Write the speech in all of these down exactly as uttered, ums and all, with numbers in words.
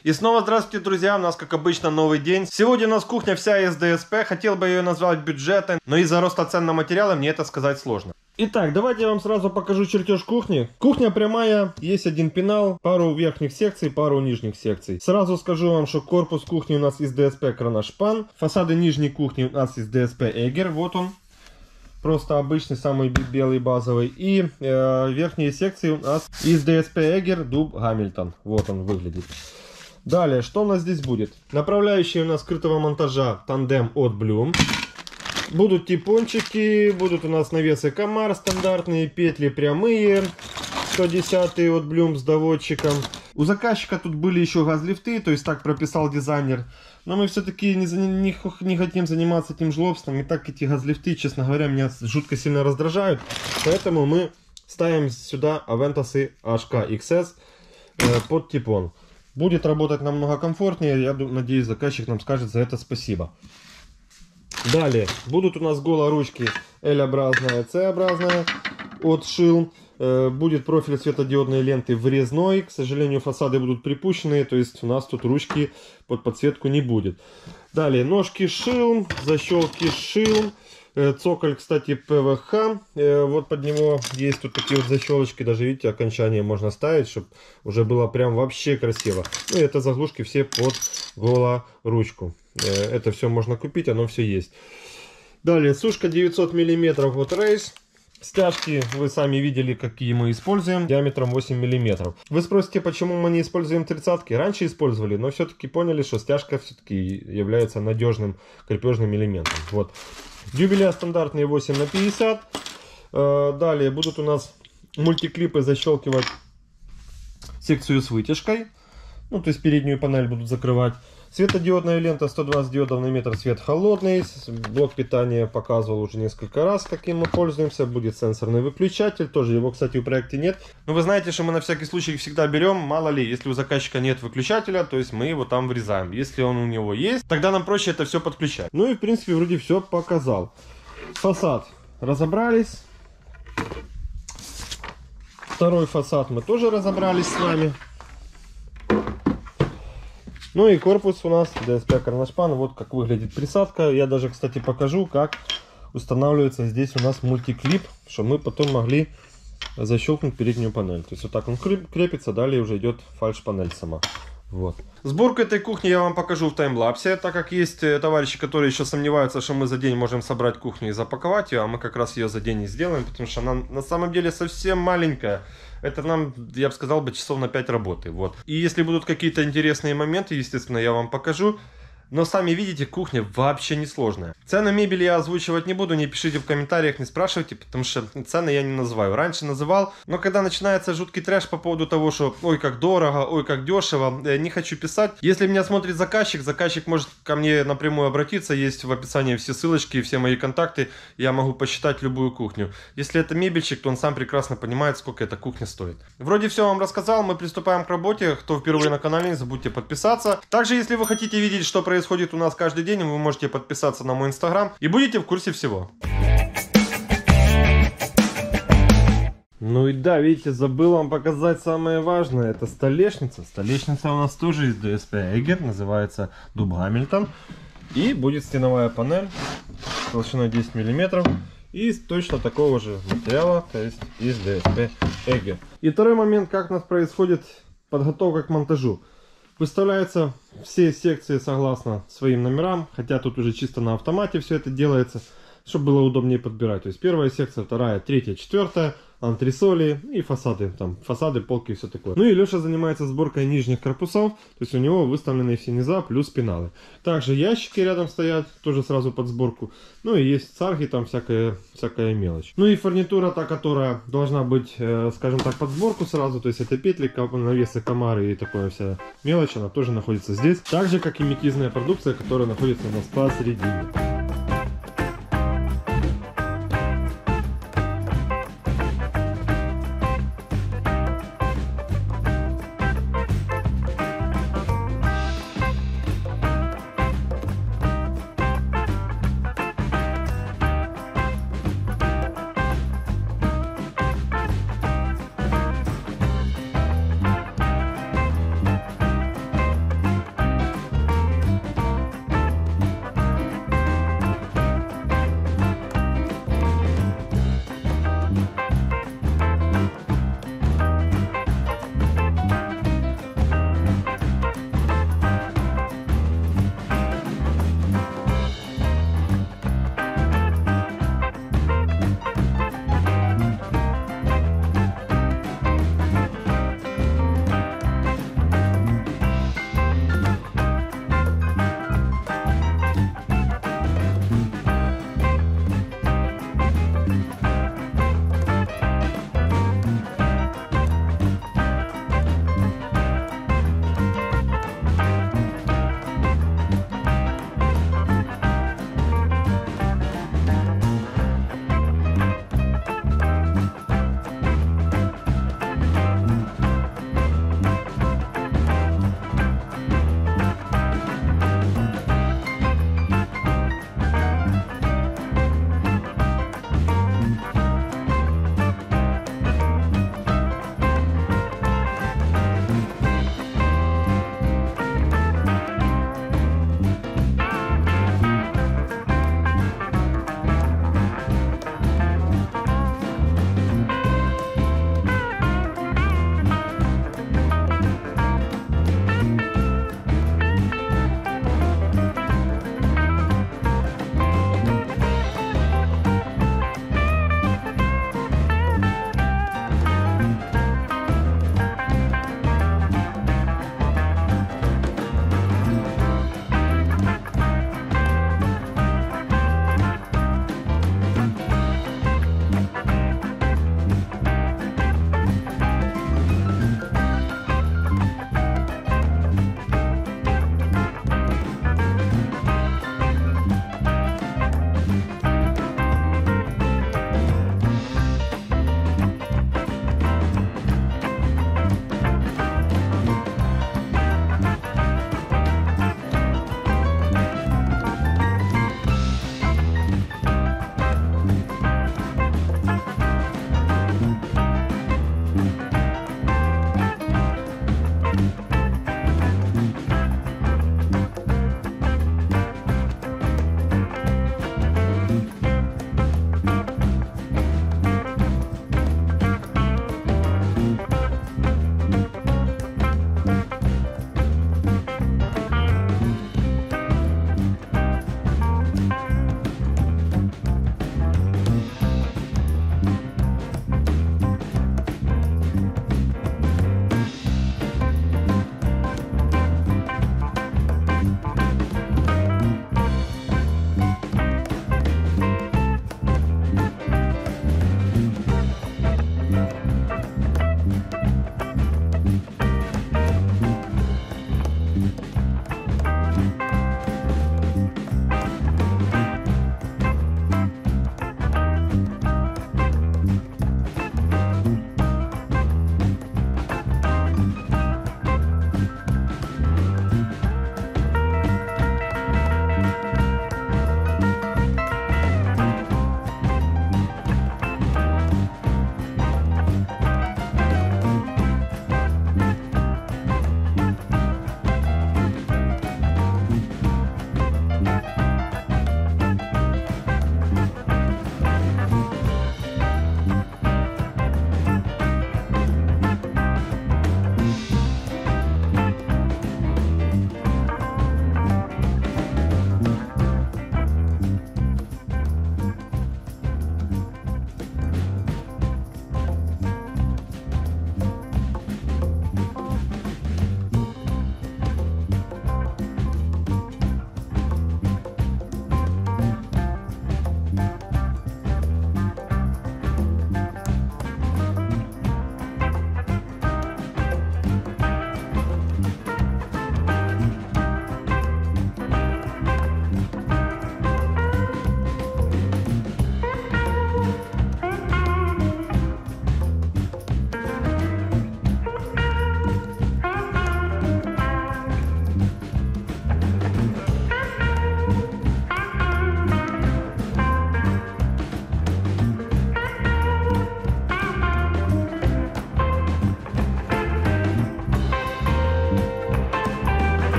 И снова здравствуйте, друзья, у нас как обычно новый день. Сегодня у нас кухня вся из ДСП, хотел бы ее назвать бюджетной, но из-за роста цен на материалы мне это сказать сложно. Итак, давайте я вам сразу покажу чертеж кухни. Кухня прямая, есть один пенал, пару верхних секций, пару нижних секций. Сразу скажу вам, что корпус кухни у нас из ДСП Кроношпан, фасады нижней кухни у нас из ДСП Эгер, вот он. Просто обычный, самый белый, базовый. И э, верхние секции у нас из ДСП Эгер Дуб Гамильтон. Вот он выглядит. Далее, что у нас здесь будет? Направляющие у нас скрытого монтажа тандем от Blum. Будут типончики, будут у нас навесы Комар стандартные, петли прямые, сто десять от Blum с доводчиком. У заказчика тут были еще газлифты, то есть так прописал дизайнер. Но мы все-таки не, не, не хотим заниматься этим жлобством. И так эти газлифты, честно говоря, меня жутко сильно раздражают. Поэтому мы ставим сюда Aventus эйч кей икс эс э, под типон. Будет работать намного комфортнее. Я надеюсь, заказчик нам скажет за это спасибо. Далее будут у нас голоручки L-образная, C-образная от Шилм. Будет профиль светодиодной ленты врезной. К сожалению, фасады будут припущенные, то есть у нас тут ручки под подсветку не будет. Далее ножки Шилм, защелки Шилм. Цоколь, кстати, ПВХ. Вот под него есть тут такие вот защелочки. Даже, видите, окончание можно ставить, чтобы уже было прям вообще красиво. Ну и это заглушки все под голоручку. Это все можно купить, оно все есть. Далее сушка девятьсот миллиметров от Race. Стяжки вы сами видели, какие мы используем, диаметром восемь миллиметров. Вы спросите, почему мы не используем тридцатки? Раньше использовали, но все-таки поняли, что стяжка все-таки является надежным крепежным элементом. Вот. Дюбеля стандартные восемь на пятьдесят. Далее будут у нас мультиклипы защелкивать секцию с вытяжкой. Ну, то есть переднюю панель будут закрывать. Светодиодная лента сто двадцать диодов на метр, свет холодный. Блок питания показывал уже несколько раз, каким мы пользуемся. Будет сенсорный выключатель. Тоже его, кстати, в проекте нет. Но вы знаете, что мы на всякий случай всегда берем. Мало ли, если у заказчика нет выключателя, то есть мы его там врезаем. Если он у него есть, тогда нам проще это все подключать. Ну и в принципе вроде все показал. Фасад разобрались. Второй фасад мы тоже разобрались с вами. Ну и корпус у нас ДСП Кроношпан. Вот как выглядит присадка. Я даже, кстати, покажу, как устанавливается здесь у нас мультиклип, чтобы мы потом могли защелкнуть переднюю панель. То есть вот так он крепится, далее уже идет фальш-панель сама. Вот. Сборку этой кухни я вам покажу в таймлапсе, так как есть товарищи, которые еще сомневаются, что мы за день можем собрать кухню и запаковать ее, а мы как раз ее за день и сделаем, потому что она на самом деле совсем маленькая. Это нам, я бы сказал, бы часов на пять работы. Вот. И если будут какие-то интересные моменты, естественно, я вам покажу. Но сами видите, кухня вообще не сложная. Цены мебели я озвучивать не буду, не пишите в комментариях, не спрашивайте, потому что цены я не называю. Раньше называл, но когда начинается жуткий трэш по поводу того, что ой, как дорого, ой, как дешево, не хочу писать. Если меня смотрит заказчик, заказчик может ко мне напрямую обратиться, есть в описании все ссылочки, все мои контакты, я могу посчитать любую кухню. Если это мебельщик, то он сам прекрасно понимает, сколько эта кухня стоит. Вроде все вам рассказал, мы приступаем к работе. Кто впервые на канале, не забудьте подписаться. Также, если вы хотите видеть, что происходит происходит у нас каждый день, вы можете подписаться на мой инстаграм и будете в курсе всего. Ну и да, видите, забыл вам показать самое важное. Это столешница. Столешница у нас тоже из ДСП Эгер, называется Дуб Гамильтон. И будет стеновая панель толщиной десять миллиметров. И точно такого же материала, то есть из ДСП Эгер. И второй момент, как у нас происходит подготовка к монтажу. Выставляются все секции согласно своим номерам, хотя тут уже чисто на автомате все это делается, чтобы было удобнее подбирать. То есть первая секция, вторая, третья, четвертая, антресоли и фасады, там фасады, полки и все такое. Ну и Леша занимается сборкой нижних корпусов, то есть у него выставлены все низа плюс пеналы. Также ящики рядом стоят, тоже сразу под сборку. Ну и есть царги, там всякая, всякая мелочь. Ну и фурнитура, та, которая должна быть, э, скажем так, под сборку сразу, то есть это петли, навесы, комары и такая вся мелочь, она тоже находится здесь. Так же, как и метизная продукция, которая находится у нас посередине.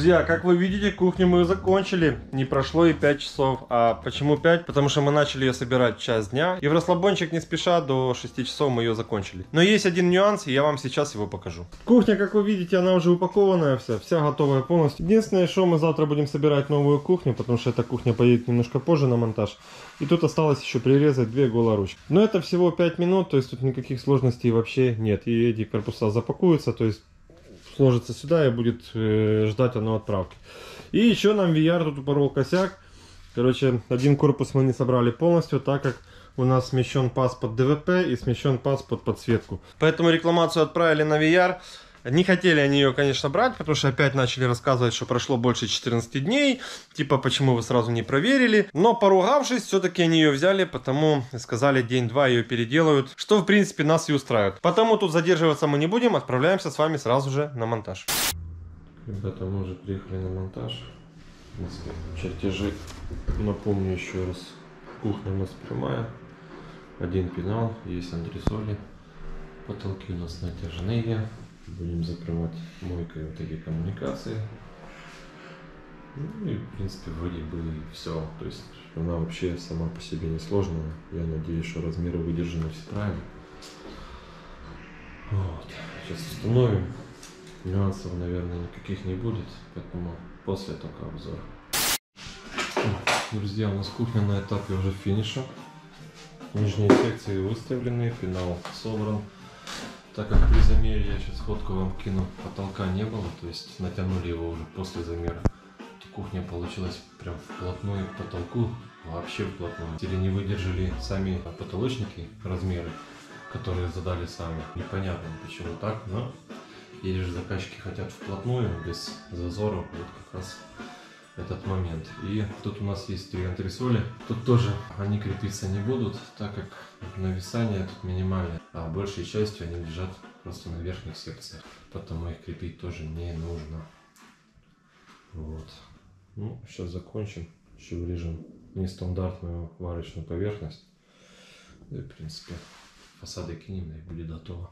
Друзья, как вы видите, кухню мы закончили. Не прошло и пять часов. А почему пять? Потому что мы начали ее собирать в час дня. И в расслабончик не спеша до шести часов мы ее закончили. Но есть один нюанс, и я вам сейчас его покажу. Кухня, как вы видите, она уже упакованная вся. Вся готовая полностью. Единственное, что мы завтра будем собирать новую кухню, потому что эта кухня поедет немножко позже на монтаж. И тут осталось еще прирезать две голоручки. Но это всего пять минут, то есть тут никаких сложностей вообще нет. И эти корпуса запакуются, то есть сложится сюда и будет э, ждать оно отправки. И еще нам ви ар тут упорол косяк. Короче, один корпус мы не собрали полностью, так как у нас смещен паз под дэ вэ пэ и смещен паз под подсветку. Поэтому рекламацию отправили на ви ар. Не хотели они ее, конечно, брать, потому что опять начали рассказывать, что прошло больше четырнадцати дней. Типа, почему вы сразу не проверили. Но поругавшись, все-таки они ее взяли, потому сказали, день-два ее переделают. Что, в принципе, нас и устраивает. Потому тут задерживаться мы не будем, отправляемся с вами сразу же на монтаж. Ребята, мы уже приехали на монтаж. Чертежи, напомню еще раз. Кухня у нас прямая. Один пенал, есть антресоли. Потолки у нас натяжные. Будем закрывать мойкой вот эти коммуникации. Ну и в принципе вроде бы и все. То есть она вообще сама по себе не сложная. Я надеюсь, что размеры выдержаны все правильно. Вот. Сейчас установим. Нюансов, наверное, никаких не будет. Поэтому после только обзор. Друзья, у нас кухня на этапе уже финиша. Нижние секции выставлены, пенал собран. Так как при замере, я сейчас фотку вам кину, потолка не было, то есть натянули его уже после замера. Кухня получилась прям вплотную к потолку, вообще вплотную. Или не выдержали сами потолочники размеры, которые задали сами. Непонятно почему так, но или же заказчики хотят вплотную, без зазоров, вот как раз этот момент. И тут у нас есть три антресоли. Тут тоже они крепиться не будут, так как нависание тут минимальное, а большей частью они лежат просто на верхних секциях, потому их крепить тоже не нужно. Вот. Ну, сейчас закончим, еще вырежем нестандартную варочную поверхность. Да и в принципе фасады кинем, и будет готово.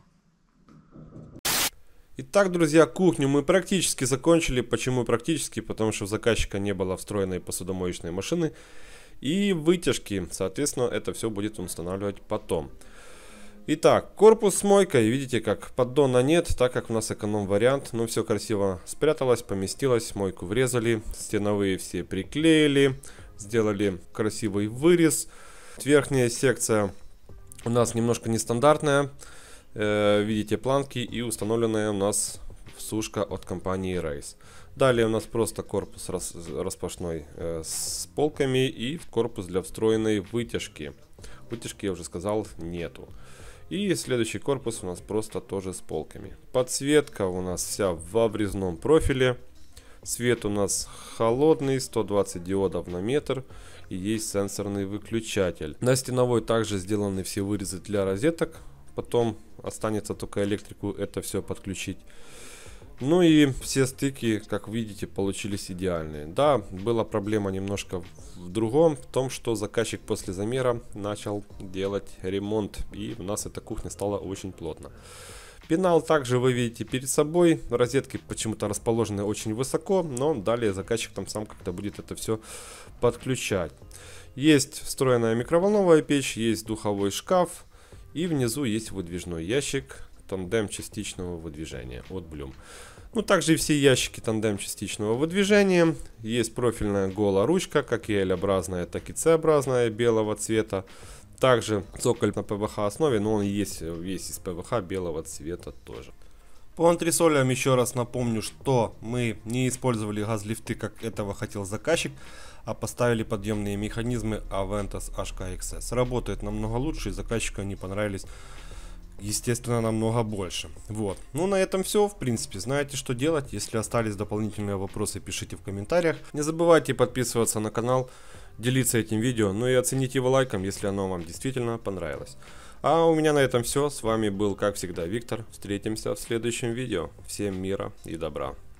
Итак, друзья, кухню мы практически закончили. Почему практически? Потому что у заказчика не было встроенной посудомоечной машины и вытяжки. Соответственно, это все будет устанавливать потом. Итак, корпус с мойкой. Видите, как поддона нет, так как у нас эконом-вариант. Но все красиво спряталось, поместилось. Мойку врезали, стеновые все приклеили. Сделали красивый вырез. Верхняя секция у нас немножко нестандартная. Видите, планки и установленная у нас сушка от компании Race. Далее у нас просто корпус рас, распашной э, с полками и корпус для встроенной вытяжки. Вытяжки, я уже сказал, нету. И следующий корпус у нас просто тоже с полками. Подсветка у нас вся во врезном профиле. Свет у нас холодный, сто двадцать диодов на метр. И есть сенсорный выключатель. На стеновой также сделаны все вырезы для розеток. Потом останется только электрику это все подключить. Ну и все стыки, как видите, получились идеальные. Да, была проблема немножко в другом, в том, что заказчик после замера начал делать ремонт. И у нас эта кухня стала очень плотно. Пенал также вы видите перед собой. Розетки почему-то расположены очень высоко, но далее заказчик там сам как-то будет это все подключать. Есть встроенная микроволновая печь, есть духовой шкаф. И внизу есть выдвижной ящик тандем частичного выдвижения от Blum. Ну, также и все ящики тандем частичного выдвижения. Есть профильная голоручка, как и L-образная, так и C-образная белого цвета. Также цоколь на пэ вэ ха основе, но он есть весь из пэ вэ ха белого цвета тоже. По антресолям еще раз напомню, что мы не использовали газлифты, как этого хотел заказчик, а поставили подъемные механизмы Aventus эйч кей икс эс. Работает намного лучше, и заказчику они понравились, естественно, намного больше. Вот. Ну, на этом все. В принципе, знаете, что делать. Если остались дополнительные вопросы, пишите в комментариях. Не забывайте подписываться на канал, делиться этим видео, ну и оцените его лайком, если оно вам действительно понравилось. А у меня на этом все. С вами был, как всегда, Виктор. Встретимся в следующем видео. Всем мира и добра.